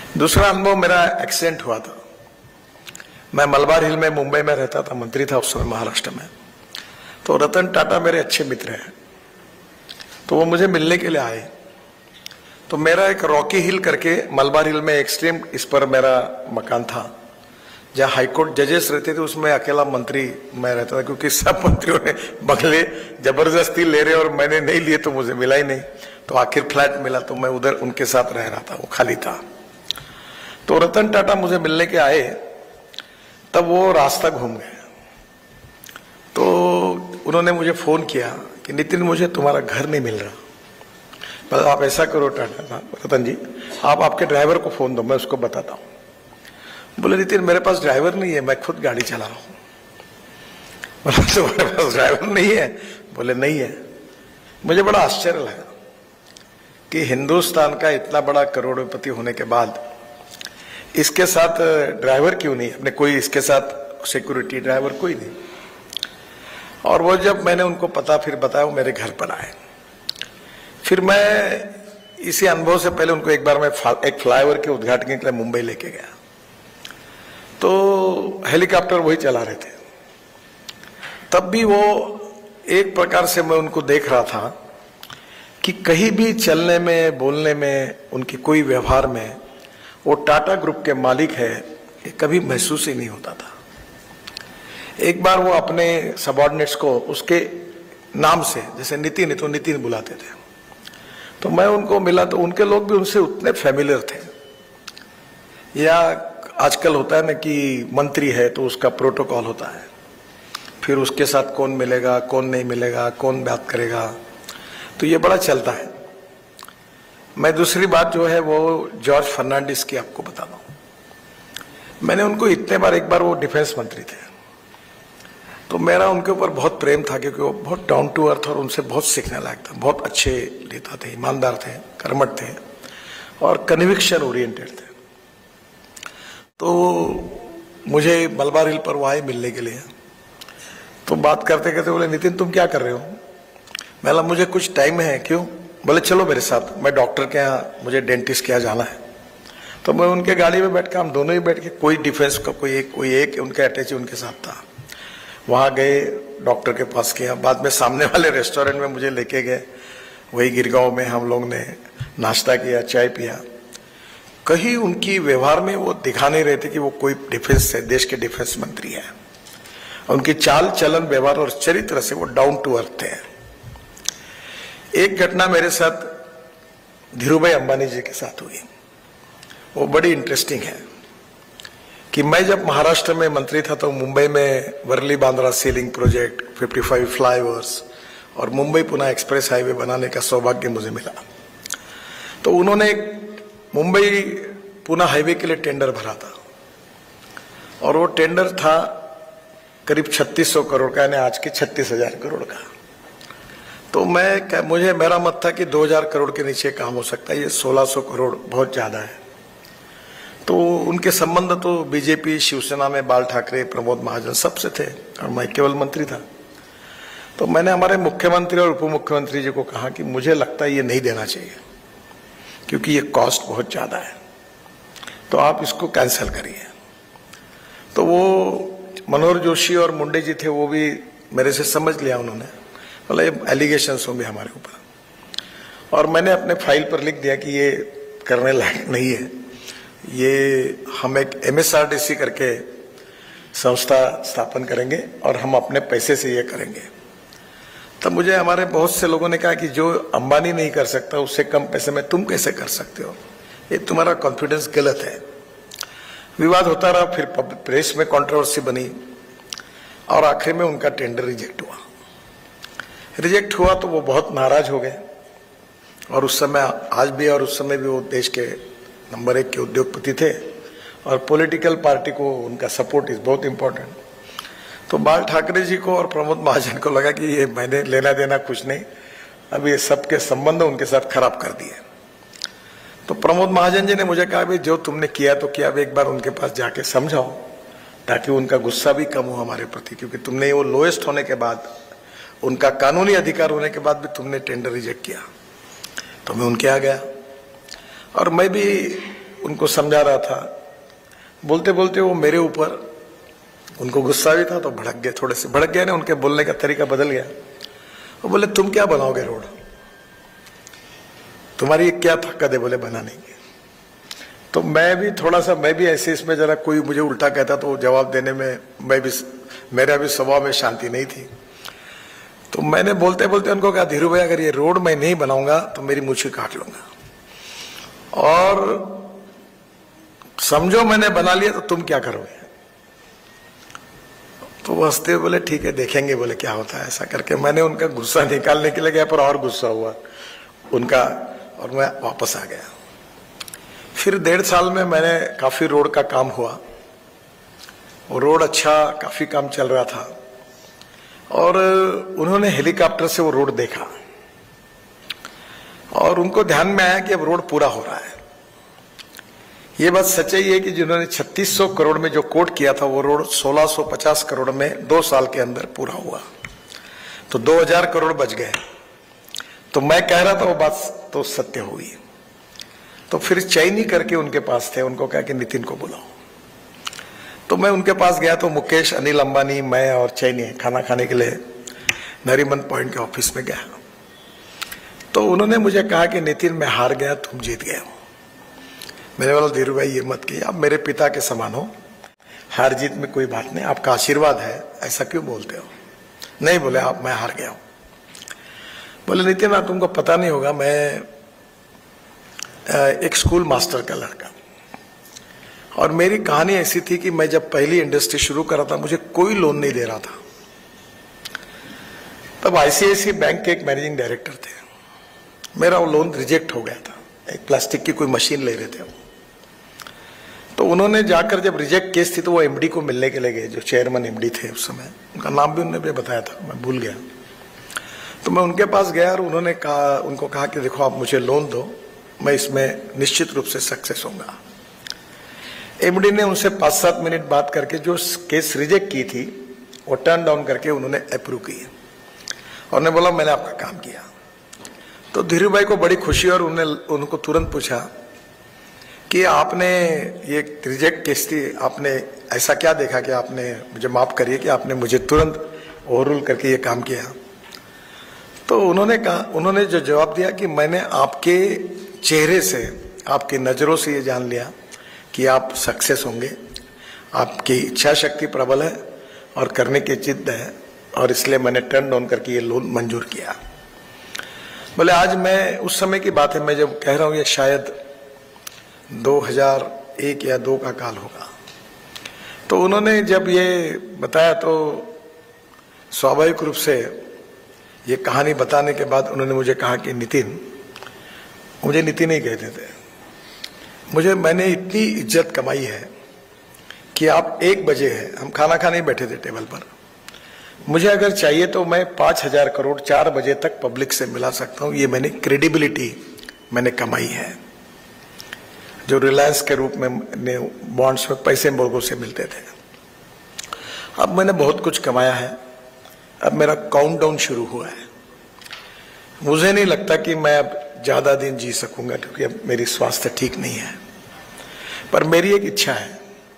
दूसरा अनुभव मेरा एक्सीडेंट हुआ था। मैं मलबार हिल में मुंबई में रहता था, मंत्री था उस समय महाराष्ट्र में। तो रतन टाटा मेरे अच्छे मित्र हैं, तो वो मुझे मिलने के लिए आए। तो मेरा एक रॉकी हिल करके मलबार हिल में एक्सट्रीम इस पर मेरा मकान था, जहाँ हाईकोर्ट जजेस रहते थे, उसमें अकेला मंत्री मैं रहता था, क्योंकि सब मंत्रियों ने बंगले जबरदस्ती ले रहे और मैंने नहीं लिए तो मुझे मिला ही नहीं। तो आखिर फ्लैट मिला तो मैं उधर उनके साथ रह रहा था, वो खाली था। तो रतन टाटा मुझे मिलने के आए, तब वो रास्ता घूम गए। तो उन्होंने मुझे फोन किया कि नितिन, मुझे तुम्हारा घर नहीं मिल रहा। मतलब आप ऐसा करो टाटा साहब, रतन जी, आप आपके ड्राइवर को फोन दो, मैं उसको बताता हूँ। बोले नितिन, मेरे पास ड्राइवर नहीं है, मैं खुद गाड़ी चला रहा हूँ। बोला तुम्हारे पास ड्राइवर नहीं है? बोले नहीं है। मुझे बड़ा आश्चर्य लगा कि हिंदुस्तान का इतना बड़ा करोड़पति होने के बाद इसके साथ ड्राइवर क्यों नहीं, अपने कोई इसके साथ सिक्योरिटी ड्राइवर कोई नहीं। और वो जब मैंने उनको पता फिर बताया, वो मेरे घर पर आए। फिर मैं इसी अनुभव से पहले उनको एक बार मैं एक फ्लाईओवर के उद्घाटन के लिए मुंबई लेके गया, तो हेलीकॉप्टर वही चला रहे थे। तब भी वो एक प्रकार से मैं उनको देख रहा था कि कहीं भी चलने में, बोलने में, उनकी कोई व्यवहार में वो टाटा ग्रुप के मालिक है, ये कभी महसूस ही नहीं होता था। एक बार वो अपने सबऑर्डिनेट्स को उसके नाम से, जैसे नितिन है तो नितिन बुलाते थे। तो मैं उनको मिला तो उनके लोग भी उनसे उतने फैमिलियर थे। या आजकल होता है ना कि मंत्री है तो उसका प्रोटोकॉल होता है, फिर उसके साथ कौन मिलेगा, कौन नहीं मिलेगा, कौन बात करेगा, तो ये बड़ा चलता है। मैं दूसरी बात जो है वो जॉर्ज फर्नांडिस की आपको बताता हूँ। मैंने उनको इतने बार, एक बार वो डिफेंस मंत्री थे, तो मेरा उनके ऊपर बहुत प्रेम था, क्योंकि वो बहुत डाउन टू अर्थ और उनसे बहुत सीखने लायक था। बहुत अच्छे नेता थे, ईमानदार थे, कर्मठ थे और कन्विक्शन ओरिएंटेड थे। तो मुझे मलबार हिल पर वो आए मिलने के लिए। तो बात करते करते बोले, नितिन तुम क्या कर रहे हो? मैंने मुझे कुछ टाइम है। क्यों? बोले चलो मेरे साथ, मैं डॉक्टर के यहाँ, मुझे डेंटिस्ट के यहाँ जाना है। तो मैं उनके गाड़ी में बैठ के, हम दोनों ही बैठ के, कोई डिफेंस का कोई एक उनका अटैची उनके साथ था, वहाँ गए डॉक्टर के पास किया। बाद में सामने वाले रेस्टोरेंट में मुझे लेके गए, वही गिरगांव में हम लोग ने नाश्ता किया, चाय पिया। कहीं उनकी व्यवहार में वो दिखा नहीं रहे थे कि वो कोई डिफेंस है, देश के डिफेंस मंत्री है। उनकी चाल चलन, व्यवहार और चरित्र से वो डाउन टू अर्थ थे। एक घटना मेरे साथ धीरूभाई अंबानी जी के साथ हुई, वो बड़ी इंटरेस्टिंग है। कि मैं जब महाराष्ट्र में मंत्री था तो मुंबई में Worli Bandra sealink project, 55 flyovers और मुंबई पुणे एक्सप्रेस हाईवे बनाने का सौभाग्य मुझे मिला। तो उन्होंने मुंबई पुणे हाईवे के लिए टेंडर भरा था, और वो टेंडर था करीब 3600 करोड़ का, यानी आज के 36,000 करोड़ का। तो मुझे मेरा मत था कि 2000 करोड़ के नीचे काम हो सकता है, ये 1600 करोड़ बहुत ज्यादा है। तो उनके संबंध तो बीजेपी, शिवसेना में बाल ठाकरे, प्रमोद महाजन सबसे थे, और मैं केवल मंत्री था। तो मैंने हमारे मुख्यमंत्री और उप मुख्यमंत्री जी को कहा कि मुझे लगता है ये नहीं देना चाहिए, क्योंकि ये कॉस्ट बहुत ज्यादा है, तो आप इसको कैंसिल करिए। तो वो मनोहर जोशी और मुंडे जी थे, वो भी मेरे से समझ लिया उन्होंने, बोला ये एलिगेशंस होंगे हमारे ऊपर। और मैंने अपने फाइल पर लिख दिया कि ये करने लायक नहीं है, ये हम एक MSRDC करके संस्था स्थापन करेंगे और हम अपने पैसे से ये करेंगे। तब मुझे हमारे बहुत से लोगों ने कहा कि जो अंबानी नहीं कर सकता उससे कम पैसे में तुम कैसे कर सकते हो, ये तुम्हारा कॉन्फिडेंस गलत है। विवाद होता रहा, फिर प्रेस में कंट्रोवर्सी बनी, और आखिर में उनका टेंडर रिजेक्ट हुआ। तो वो बहुत नाराज हो गए, और उस समय आज भी और उस समय भी वो देश के नंबर 1 के उद्योगपति थे, और पॉलिटिकल पार्टी को उनका सपोर्ट इज बहुत इंपॉर्टेंट। तो बाल ठाकरे जी को और प्रमोद महाजन को लगा कि ये मैंने लेना देना कुछ नहीं, अब ये सबके संबंध उनके साथ खराब कर दिए। तो प्रमोद महाजन जी ने मुझे कहा, भाई जो तुमने किया तो किया, अब एक बार उनके पास जाके समझाओ, ताकि उनका गुस्सा भी कम हो हमारे प्रति, क्योंकि तुमने वो लोएस्ट होने के बाद, उनका कानूनी अधिकार होने के बाद भी तुमने टेंडर रिजेक्ट किया। तो मैं उनके यहाँ गया, और मैं भी उनको समझा रहा था। बोलते बोलते वो मेरे ऊपर, उनको गुस्सा भी था तो भड़क गए, थोड़े से भड़क गए ना, उनके बोलने का तरीका बदल गया। वो बोले तुम क्या बनाओगे रोड, तुम्हारी क्या ताकत है बोले बनाने की। तो मैं भी थोड़ा सा, मैं भी ऐसे इसमें जरा कोई मुझे उल्टा कहता तो जवाब देने में मैं भी, मेरा भी स्वभाव में शांति नहीं थी। तो मैंने बोलते बोलते उनको कहा धीरू भाई अगर ये रोड मैं नहीं बनाऊंगा तो मेरी मूछें काट लूंगा, और समझो मैंने बना लिया तो तुम क्या करोगे। तो वो हंसते हुए बोले ठीक है देखेंगे, बोले क्या होता है। ऐसा करके मैंने उनका गुस्सा निकालने के लिए गया, पर और गुस्सा हुआ उनका, और मैं वापस आ गया। फिर 1.5 साल में मैंने काफी रोड का काम हुआ, और रोड अच्छा काफी काम चल रहा था। और उन्होंने हेलीकॉप्टर से वो रोड देखा, और उनको ध्यान में आया कि अब रोड पूरा हो रहा है। ये बात सच्चाई है कि जिन्होंने 3600 करोड़ में जो कोट किया था वो रोड 1650 करोड़ में 2 साल के अंदर पूरा हुआ, तो 2000 करोड़ बच गए। तो मैं कह रहा था वो बात तो सत्य हुई। तो फिर चैनी करके उनके पास थे, उनको कहा कि नितिन को बुलाओ। तो मैं उनके पास गया तो मुकेश, अनिल अंबानी, मैं और चैनी खाना खाने के लिए नरीमन पॉइंट के ऑफिस में गया। तो उन्होंने मुझे कहा कि नितिन मैं हार गया, तुम जीत गए हो। मैंने बोला धीरू भाई ये मत कहिए, आप मेरे पिता के समान हो, हार जीत में कोई बात नहीं, आपका आशीर्वाद है, ऐसा क्यों बोलते हो। नहीं बोले आप, मैं हार गया हूं। बोले नितिन आप, तुमको पता नहीं होगा, मैं एक स्कूल मास्टर का लड़का, और मेरी कहानी ऐसी थी कि मैं जब पहली इंडस्ट्री शुरू करा था मुझे कोई लोन नहीं दे रहा था। तब आईसीआईसी बैंक के एक मैनेजिंग डायरेक्टर थे, मेरा वो लोन रिजेक्ट हो गया था, एक प्लास्टिक की कोई मशीन ले रहे थे वो। तो उन्होंने जाकर, जब रिजेक्ट केस थी तो वो एमडी को मिलने के लिए गए, जो चेयरमैन एमडी थे उस समय, उनका नाम भी उन्होंने बताया था, मैं भूल गया। तो मैं उनके पास गया और उन्होंने कहा, उनको कहा कि देखो आप मुझे लोन दो, मैं इसमें निश्चित रूप से सक्सेस होऊंगा। एमडी ने उनसे 5-7 मिनट बात करके जो केस रिजेक्ट की थी वो टर्न डाउन करके उन्होंने अप्रूव की, और उन्होंने बोला मैंने आपका काम किया। तो धीरू भाई को बड़ी खुशी, और उनको तुरंत पूछा कि आपने ये रिजेक्ट केस थी, आपने ऐसा क्या देखा कि आपने, मुझे माफ करिए कि आपने मुझे तुरंत ओवररूल करके ये काम किया। तो उन्होंने कहा, उन्होंने जो जवाब दिया कि मैंने आपके चेहरे से, आपकी नजरों से ये जान लिया कि आप सक्सेस होंगे, आपकी इच्छा शक्ति प्रबल है और करने की जिद्द है, और इसलिए मैंने टर्न डाउन करके ये लोन मंजूर किया। बोले आज मैं, उस समय की बात है, मैं जब कह रहा हूं ये शायद 2001 या 2 का काल होगा। तो उन्होंने जब ये बताया तो स्वाभाविक रूप से ये कहानी बताने के बाद उन्होंने मुझे कहा कि नितिन, मुझे नितिन ही कहते थे, मैंने इतनी इज्जत कमाई है कि आप 1 बजे है, हम खाना खाने बैठे थे टेबल पर, मुझे अगर चाहिए तो मैं 5000 करोड़ 4 बजे तक पब्लिक से मिला सकता हूं। ये मैंने क्रेडिबिलिटी मैंने कमाई है, जो रिलायंस के रूप में बॉन्ड्स में पैसे लोगों से मिलते थे। अब मैंने बहुत कुछ कमाया है, अब मेरा काउंटडाउन शुरू हुआ है। मुझे नहीं लगता कि मैं अब ज्यादा दिन जी सकूंगा, क्योंकि अब मेरी स्वास्थ्य ठीक नहीं है, पर मेरी एक इच्छा है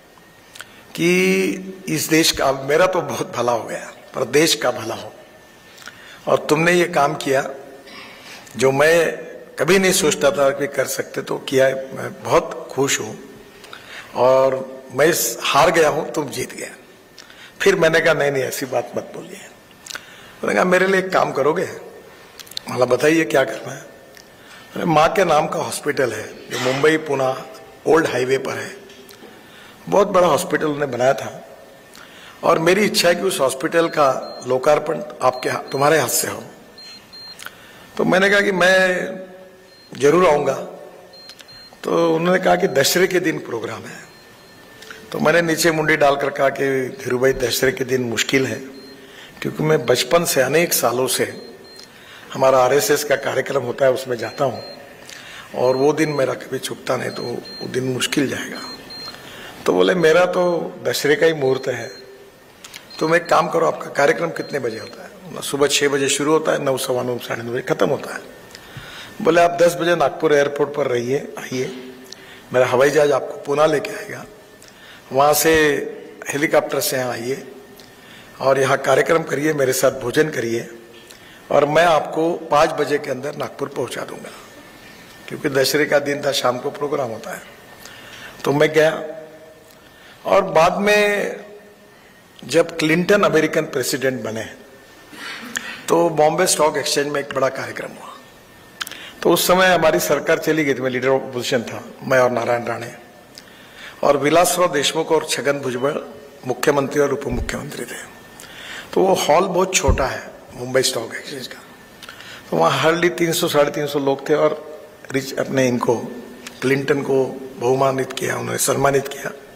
कि इस देश का, मेरा तो बहुत भला हो गया, पर देश का भला हो। और तुमने ये काम किया जो मैं कभी नहीं सोचता था कि कर सकते, तो किया है, मैं बहुत खुश हूं। और मैं हार गया हूं, तुम जीत गया। फिर मैंने कहा नहीं ऐसी बात मत बोलिए। मैंने कहा मेरे लिए एक काम करोगे? मतलब बताइए क्या करना है। माँ के नाम का हॉस्पिटल है जो मुंबई पुणे ओल्ड हाईवे पर है, बहुत बड़ा हॉस्पिटल उन्होंने बनाया था, और मेरी इच्छा है कि उस हॉस्पिटल का लोकार्पण तुम्हारे हाथ से हो। तो मैंने कहा कि मैं जरूर आऊंगा। तो उन्होंने कहा कि दशहरे के दिन प्रोग्राम है। तो मैंने नीचे मुंडी डालकर कहा कि धीरू भाई दशहरे के दिन मुश्किल है, क्योंकि मैं बचपन से अनेक सालों से हमारा आरएसएस का कार्यक्रम होता है उसमें जाता हूं, और वो दिन मेरा कभी छूटता नहीं, तो वो दिन मुश्किल जाएगा। तो बोले मेरा तो दशहरे का ही मुहूर्त है, तुम एक काम करो, आपका कार्यक्रम कितने बजे होता है? सुबह 6 बजे शुरू होता है, 9, सवा 9, साढ़े 9 बजे खत्म होता है। बोले आप 10 बजे नागपुर एयरपोर्ट पर रहिए, आइए, मेरा हवाई जहाज आपको पुणे लेके आएगा, वहाँ से हेलीकॉप्टर से यहाँ आइए और यहाँ कार्यक्रम करिए, मेरे साथ भोजन करिए और मैं आपको 5 बजे के अंदर नागपुर पहुँचा दूंगा, क्योंकि दशहरे का दिन था, शाम को प्रोग्राम होता है। तो मैं गया और बाद में जब क्लिंटन अमेरिकन प्रेसिडेंट बने तो बॉम्बे स्टॉक एक्सचेंज में एक बड़ा कार्यक्रम हुआ। तो उस समय हमारी सरकार चली गई थी, मैं लीडर ऑफ अपोजिशन था, मैं और नारायण राणे, और विलासराव देशमुख और छगन भुजबल मुख्यमंत्री और उप मुख्यमंत्री थे। तो वो हॉल बहुत छोटा है मुंबई स्टॉक एक्सचेंज का, तो वहाँ हार्डली 300-350 लोग थे और अपने इनको क्लिंटन को बहुमानित किया, उन्होंने सम्मानित किया।